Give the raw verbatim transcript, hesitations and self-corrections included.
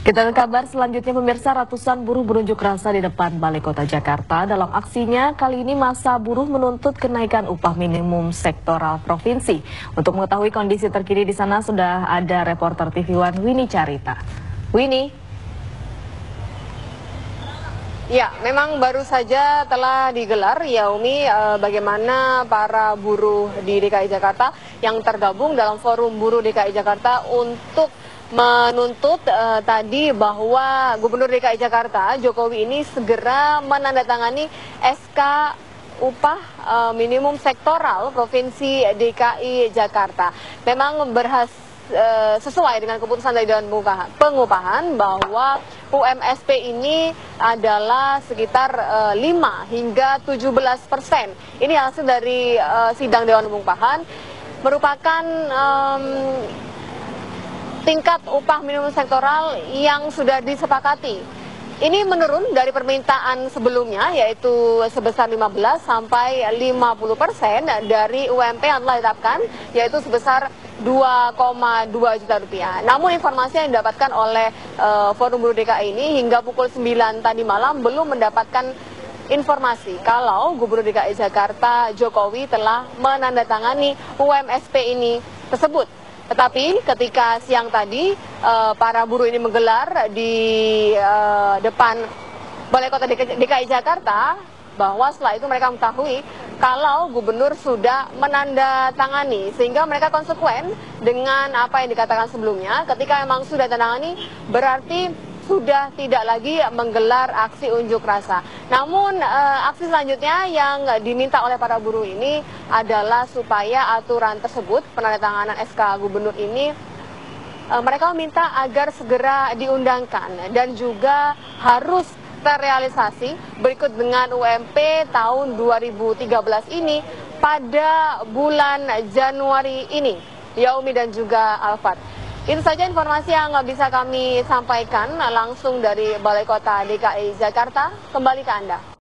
Kita ke kabar selanjutnya, pemirsa. Ratusan buruh berunjuk rasa di depan Balai Kota Jakarta. Dalam aksinya kali ini masa buruh menuntut kenaikan upah minimum sektoral provinsi. Untuk mengetahui kondisi terkini di sana sudah ada reporter T V One Winnie Carita. Winnie. Ya, memang baru saja telah digelar, Yaumi, eh, bagaimana para buruh di D K I Jakarta yang tergabung dalam Forum Buruh D K I Jakarta untuk menuntut eh, tadi bahwa Gubernur D K I Jakarta Jokowi ini segera menandatangani S K upah eh, minimum sektoral Provinsi D K I Jakarta. Memang berhasil eh, sesuai dengan keputusan dari Dewan Pengupahan bahwa U M S P ini adalah sekitar eh, lima hingga tujuh belas persen. Ini hasil dari eh, sidang Dewan Pengupahan, merupakan um, tingkat upah minimum sektoral yang sudah disepakati. Ini menurun dari permintaan sebelumnya, yaitu sebesar lima belas sampai lima puluh persen dari U M P yang telah ditetapkan, yaitu sebesar dua koma dua juta rupiah. Namun informasi yang didapatkan oleh uh, Forum Buruh D K I ini hingga pukul sembilan tadi malam belum mendapatkan informasi kalau Gubernur D K I Jakarta Jokowi telah menandatangani U M S P ini tersebut. Tetapi ketika siang tadi uh, para buruh ini menggelar di uh, depan Balai Kota D K I Jakarta, bahwa setelah itu mereka mengetahui kalau gubernur sudah menandatangani, sehingga mereka konsekuen dengan apa yang dikatakan sebelumnya. Ketika memang sudah tandatangani, berarti sudah tidak lagi menggelar aksi unjuk rasa. Namun uh, aksi selanjutnya yang diminta oleh para buruh ini adalah supaya aturan tersebut, penandatanganan S K gubernur ini, uh, mereka meminta agar segera diundangkan dan juga harus terrealisasi berikut dengan U M P tahun dua ribu tiga belas ini pada bulan Januari ini, Yaumi dan juga Alfat. Itu saja informasi yang bisa kami sampaikan langsung dari Balai Kota D K I Jakarta. Kembali ke Anda.